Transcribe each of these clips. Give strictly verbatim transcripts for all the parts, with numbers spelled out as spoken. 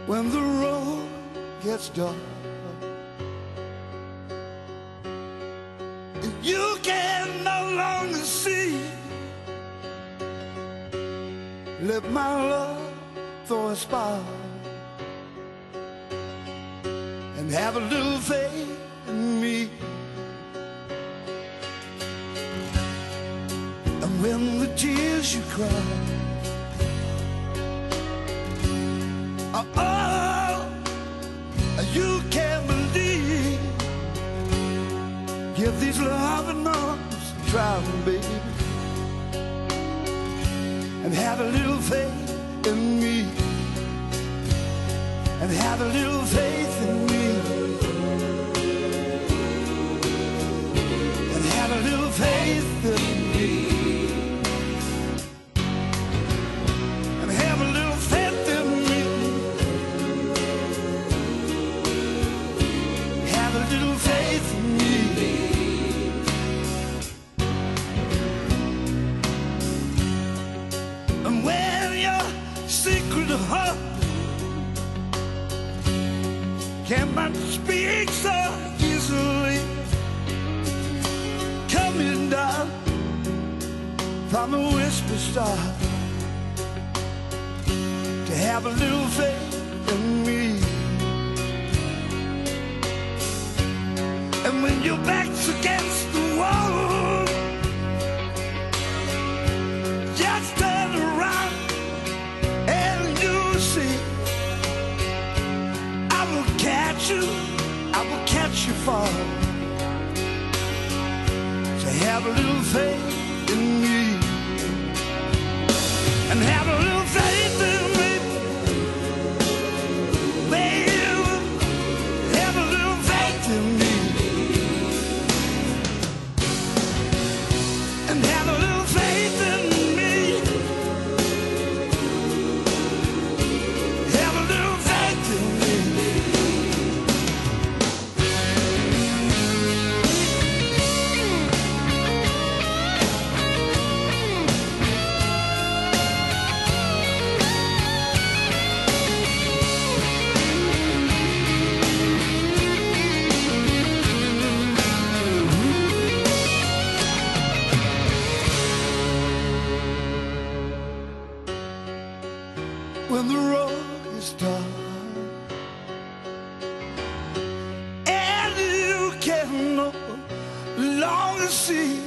when the road gets dark and you can no longer see, let my love throw a spark and have a little faith in me. And when the tears you cry are all you can believe, give these loving arms a try, baby, and have a little faith in me, and have a little faith in me, and have a little faith in me. Little faith in me. And when your secret heart cannot speak so easily, coming down from a whisper star, to have a little faith in me. And when your back's against the wall, just turn around and you'll see I will catch you, I will catch you fall. So have a little faith in me, and have a little faith in me. When the road is dark and you can no longer see,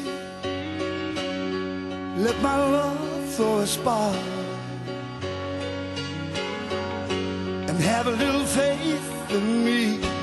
let my love throw a spark and have a little faith in me.